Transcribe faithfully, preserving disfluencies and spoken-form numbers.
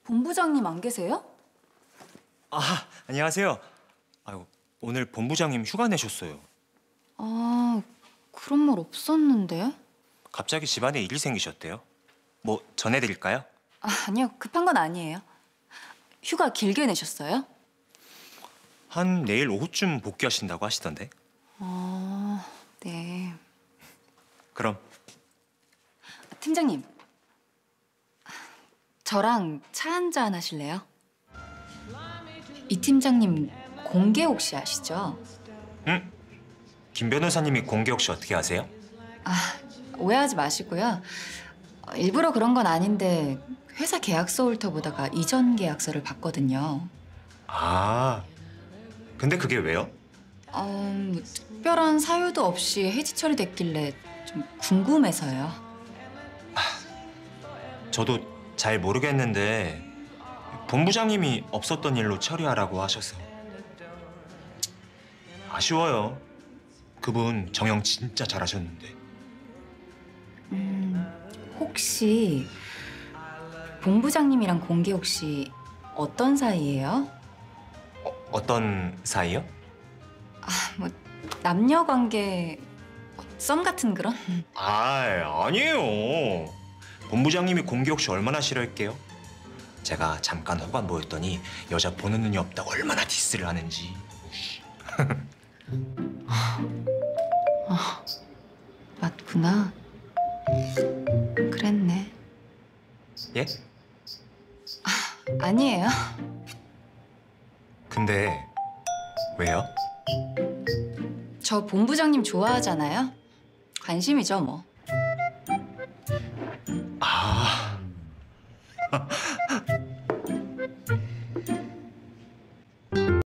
본부장님 안 계세요? 아, 안녕하세요. 아유, 오늘 본부장님 휴가 내셨어요. 아, 그런 말 없었는데. 갑자기 집안에 일이 생기셨대요. 뭐 전해드릴까요? 아, 아니요, 급한 건 아니에요. 휴가 길게 내셨어요? 한 내일 오후쯤 복귀하신다고 하시던데. 아, 네. 그럼. 팀장님, 저랑 차 한잔 하실래요? 이 팀장님 공개 혹시 아시죠? 응? 김 변호사님이 공개 혹시 어떻게 아세요? 아, 오해하지 마시고요. 어, 일부러 그런 건 아닌데 회사 계약서 훑어보다가 이전 계약서를 봤거든요. 아, 근데 그게 왜요? 어, 뭐 특별한 사유도 없이 해지 처리됐길래 좀 궁금해서요. 저도 잘 모르겠는데 본부장님이 없었던 일로 처리하라고 하셔서 아쉬워요. 그분 정형 진짜 잘하셨는데. 음, 혹시 본부장님이랑 공개 혹시 어떤 사이예요? 어, 어떤 사이요? 아, 뭐 남녀 관계 썸 같은 그런? 아, 아니에요. 본부장님이 공개 혹시 얼마나 싫어할게요? 제가 잠깐 호감 보였더니 여자 보는 눈이 없다고 얼마나 디스를 하는지. 아, 맞구나. 그랬네. 예? 아니에요. 근데 왜요? 저 본부장님 좋아하잖아요. 관심이죠, 뭐. 아,